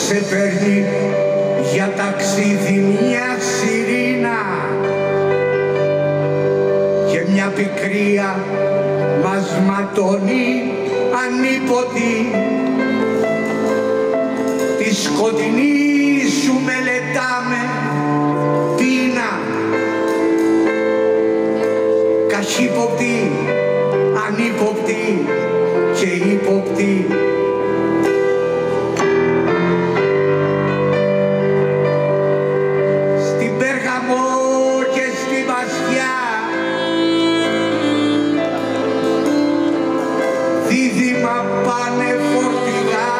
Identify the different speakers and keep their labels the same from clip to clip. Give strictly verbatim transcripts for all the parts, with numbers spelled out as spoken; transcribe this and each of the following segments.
Speaker 1: σε παίρνει για ταξίδι μια σιρήνα και μια πικρία μας ματώνει ανίποτη. Τη σκοτεινή σου μελετάμε πείνα, καχύποπτη, ανύποπτη και ύποπτη. Στην Πέργαμο και στη Βασιά δίδυμα πάνε φορτηγά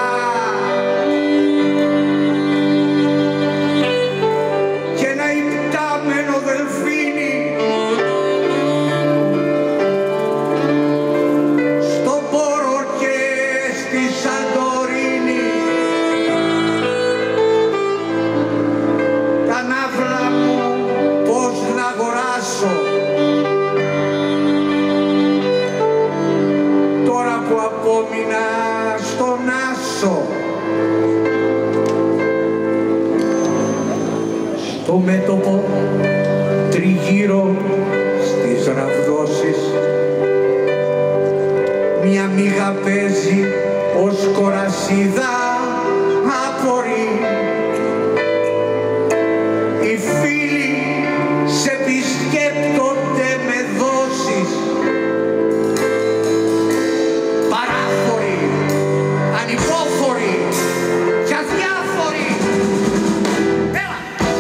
Speaker 1: και ένα υπτάμενο δελφίνι στον Πόρο και στη Σαντορίνη. Τα ναύλα μου πώς να αγοράσω τώρα που απόμεινα στον Άσο. Στο μέτωπο τριγύρω στις ραβδόσεις μια μύγα παίζει ως κορασίδα άπορη. Οι φίλοι σε επισκέπτονται με δόσεις, παράφοροι, ανυπόφοροι και αδιάφοροι. Έλα!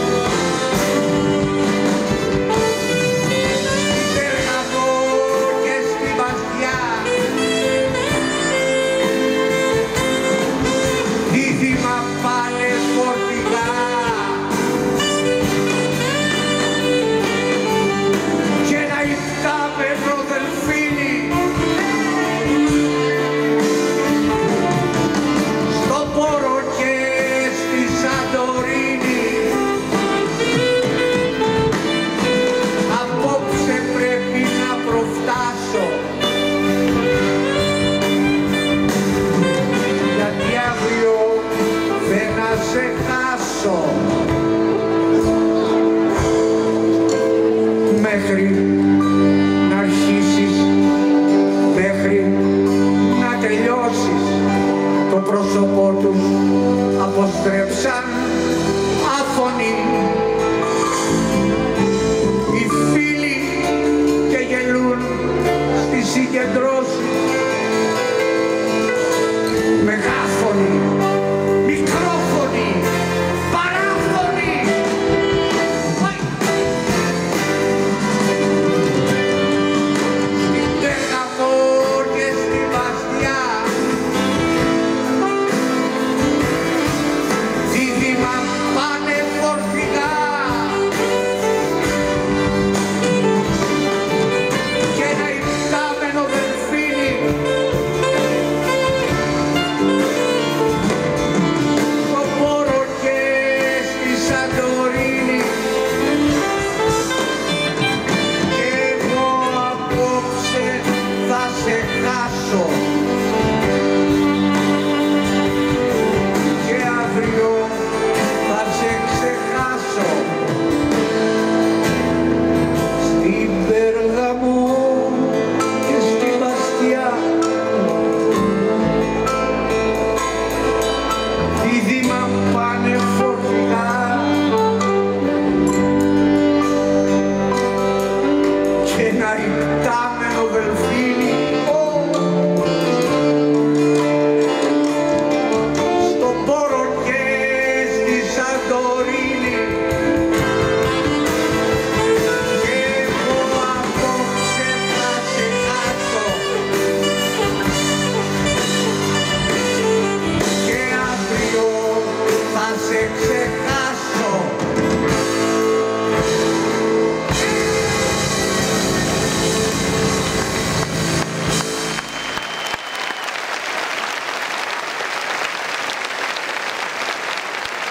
Speaker 1: Στην Πέργαμο και στη Βασιά δίδυμα πάνε φορτηγά και ένα υπτάμενο δελφίνι στον Πόρο και στη Σαντορίνη. Απόψε πρέπει να προφτάσω γιατί αύριο δεν να σε χάσω. Μέχρι να αρχίσεις, μέχρι να τελειώσεις, το πρόσωπό τους αποστρέψαν άφωνοι. Οι φίλοι και γελούν στις συγκεντρώσεις